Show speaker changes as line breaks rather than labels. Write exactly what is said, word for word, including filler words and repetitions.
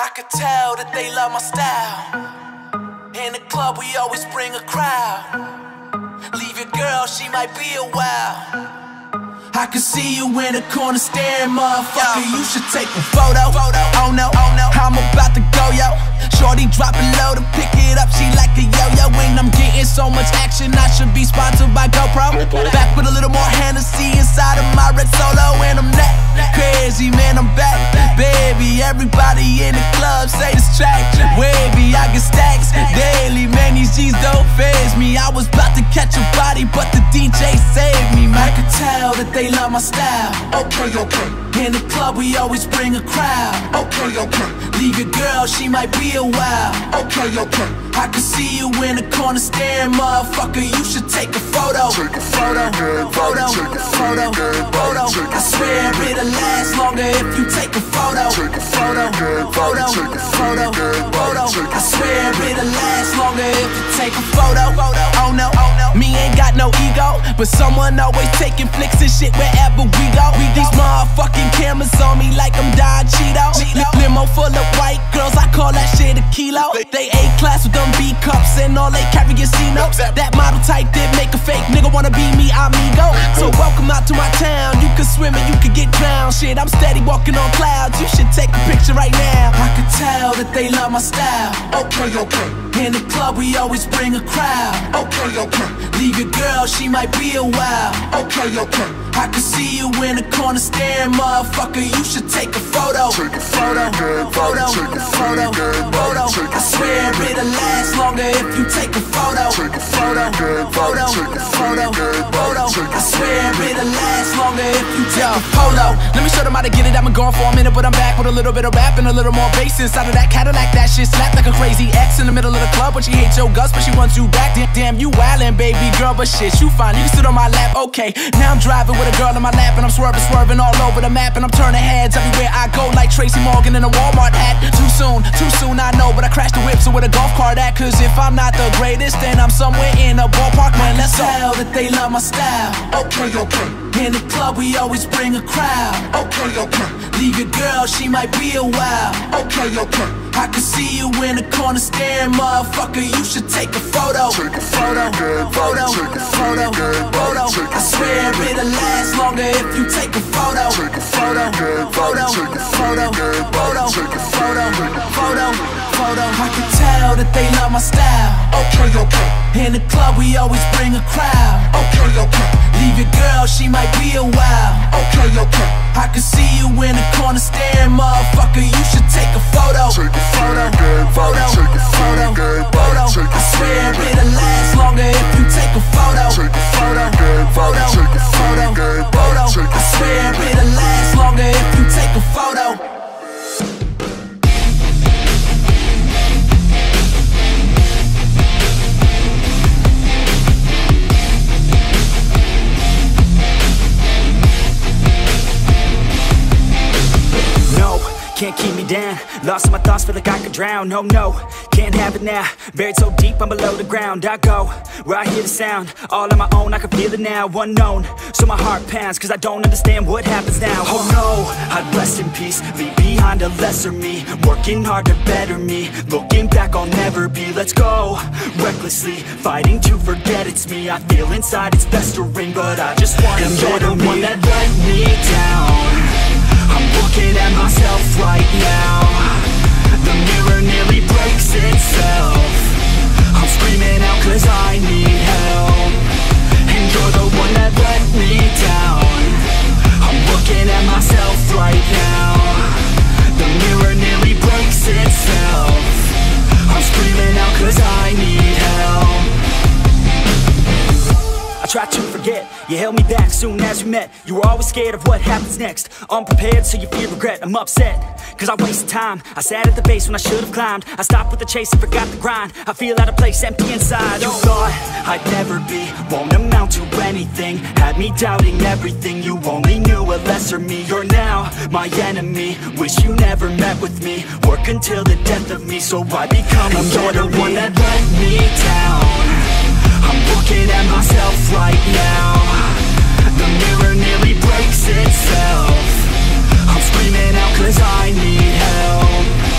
I could tell that they love my style. In the club we always bring a crowd. Leave your girl, she might be a while. I can see you in the corner staring, motherfucker. You should take a photo. Oh no, oh no, I'm about to go, yo. Shorty drop it low to pick it up, she like a yo-yo. And I'm getting so much action, I should be sponsored by GoPro. Back with a little more Hennessy inside of my red Solo. And I'm that crazy, man, I'm back. Baby, everybody in the club say this track wavy, I get stacks daily, man, these G's don't faze me. I was about to catch a body, but the D J saved me, man. I could tell that they love my style. Okay, okay. In the club we always bring a crowd. Okay, okay. Leave your girl, she might be a while. Okay, okay. I can see you in the corner staring, motherfucker. You should take a photo. Take a photo, photo, photo, photo. I swear it'll last longer if you take a photo. Take a photo, photo, photo, photo. I swear it'll last longer if you take a photo. Oh no, oh no, me ain't got no ego, but someone always taking flicks and shit wherever we go. We these motherfucking cameras on me like I'm Don Cheeto. Limo full of white girls, I call that shit a kilo. They A-class with them B cups and all they carry is C-notes. That model type did make a fake nigga wanna be me, amigo. So welcome out to my town. You can swim and you can get drowned. Shit, I'm steady walking on clouds. You should take a picture right now. I can tell that they love my style. Okay, okay. In the club we always bring a crowd. Okay, okay. Leave your girl, she might be a while. Okay, okay. I can see you in the corner staring, motherfucker. You should take a photo. Take a photo, photo, photo, photo. I swear it'll last longer if you take a photo. Take a photo, photo, photo, photo. I swear it'll last longer if you take a photo. Let me show them how to get it. I've been gone for a minute, but I'm back with a little bit of rap and a little more bass inside of that Cadillac. That shit slapped like a crazy ex in the middle of the club, but she hates your guts, but she wants you back. Damn, damn you wildin', baby girl, but shit, you fine. You can sit on my lap, okay. Now I'm driving with a girl in my lap, and I'm swerving, swerving all over the map, and I'm turning heads everywhere I go like Tracy Morgan in a Walmart ad. Too soon, too soon, I know, but I crashed the whip, so with a golf cart at. Cause if I'm not the greatest, then I'm somewhere in a ballpark, man, let's go. I can tell that they love my style. Okay, okay. In the club we always bring a crowd. Okay, okay. Leave your girl, she might be a while. Okay, okay. I can see you in the corner staring, motherfucker. You should take a photo. Take a photo, photo, photo, photo. I swear it'll last longer if you take a photo. Take a photo, photo, photo, photo. Take a photo, photo, photo. I can tell that they love my style. Okay, okay. In the club we always bring a crowd. Okay, okay. Leave your girl, she might be a while. Okay, okay. I can see you in the corner staring, motherfucker. You should take a photo. Take a photo, photo, photo, photo. I swear it'll last longer if you take a photo. Take a photo, photo, photo, photo. I swear it'll last longer if you take a photo.
Can't keep me down, lost in my thoughts, feel like I could drown. No, no, can't have it now. Buried so deep, I'm below the ground. I go where I hear the sound, all on my own, I can feel it now. Unknown, so my heart pounds, cause I don't understand what happens now. Oh no, I'd rest in peace, leave behind a lesser me. Working hard to better me, looking back I'll never be. Let's go, recklessly, fighting to forget it's me. I feel inside it's festering, but I just wanna and you're the one that let me down. I'm looking at myself right now. The mirror nearly breaks itself. I'm screaming out cause I need help. And you're the one that let me down. I'm looking at myself right now. The mirror nearly breaks itself. I'm screaming out cause I need help. I tried to forget, you held me back soon as we met. You were always scared of what happens next. Unprepared, so you fear regret. I'm upset, cause I wasted time. I sat at the base when I should've climbed. I stopped with the chase and forgot the grind. I feel out of place, empty inside. You thought I'd never be, won't amount to anything. Had me doubting everything, you only knew a lesser me. You're now my enemy, wish you never met with me. Work until the death of me, so I become a you're the one that let me down. I'm looking at myself right now. The mirror nearly breaks itself. I'm screaming out cause I need help.